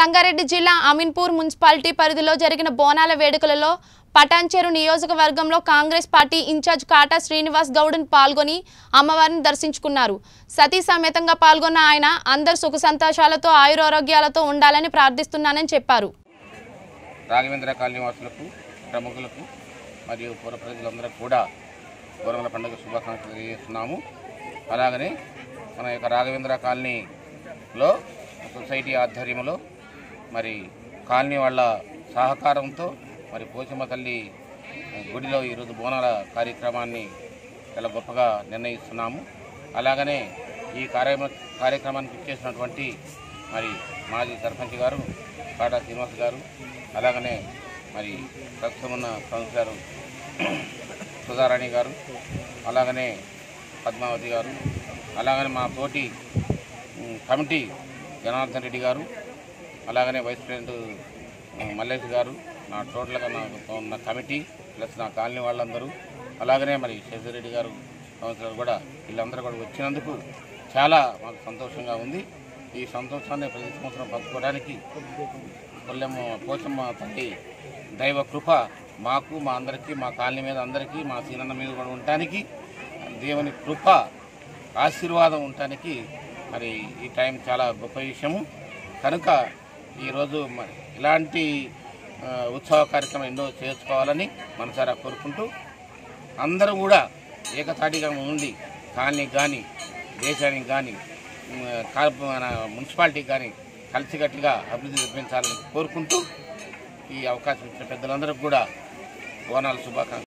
సంగారెడ్డి జిల్లా అమీన్పూర్ మున్సిపాలిటీ పరిధిలో జరిగిన బోనాల వేడుకలలో పటాన్చెరు నియోజకవర్గంలో Congress party incharge Kata Srinivas Goud పాల్గొని అమ్మవారిని దర్శించుకున్నారు. సతీ సమేతంగా పాల్గొన్న ఆయన అందరూ సుఖ సంతోషాలతో ఆయురారోగ్యాలతో ఉండాలని ప్రార్థిస్తున్నానని చెప్పారు. రాఘవేంద్ర కాలనీ వాసులకు ప్రముఖులకు మరియు పూర్వ ప్రజలందరికీ కూడా బోనాల పండుగ శుభాకాంక్షలు తెలియజేస్తున్నాము. అలాగనే మన యొక్క రాఘవేంద్ర కాలనీలో సొసైటీ ఆధ్వర్యంలో మరి కాలనీ వాళ్ళ సహకారంతో మరి పోచమ్మ తల్లి గుడిలో ఈరోజు బోనాల కార్యక్రమాన్ని చాలా గొప్పగా నిర్ణయిస్తున్నాము. అలాగనే ఈ కార్యక్రమానికి ఇచ్చేసినటువంటి మరి మాజీ సర్పంచ్ గారు కాటా శ్రీనివాస్ గారు, అలాగనే మరి ప్రస్తుతం ఉన్న కౌన్సిలర్ సుధారాణి గారు, అలాగనే పద్మావతి గారు, అలాగనే మా తోటి కమిటీ జనార్దన్ రెడ్డి గారు, అలాగనే వైస్ ప్రెసిడెంట్ మల్లేష్ గారు, నా టోటల్గా నా కమిటీ ప్లస్ నా కాలనీ వాళ్ళందరూ, అలాగనే మరి శశిరెడ్డి గారు కౌన్సిలర్ కూడా, వీళ్ళందరూ కూడా వచ్చినందుకు చాలా మాకు సంతోషంగా ఉంది. ఈ సంతోషాన్ని ప్రతి సంవత్సరం పంచుకోవడానికి పోచమ్మ తల్లి దైవ కృప మాకు, మా అందరికీ, మా కాలనీ మీద అందరికీ, మా సీనన్న మీద కూడా ఉండటానికి దేవుని కృప ఆశీర్వాదం ఉండటానికి మరి ఈ టైం చాలా గొప్ప విషయము. కనుక ఈరోజు మరి ఇలాంటి ఉత్సవ కార్యక్రమం ఎన్నో చేసుకోవాలని మనసారా కోరుకుంటూ అందరూ కూడా ఏకతాటిగా ఉండి కాలనీకి కానీ, దేశానికి కానీ, మన మున్సిపాలిటీకి కానీ కలిసికట్టుగా అభివృద్ధి చూపించాలని కోరుకుంటూ ఈ అవకాశం ఇచ్చిన పెద్దలందరికీ కూడా బోనాల శుభాకాంక్షలు.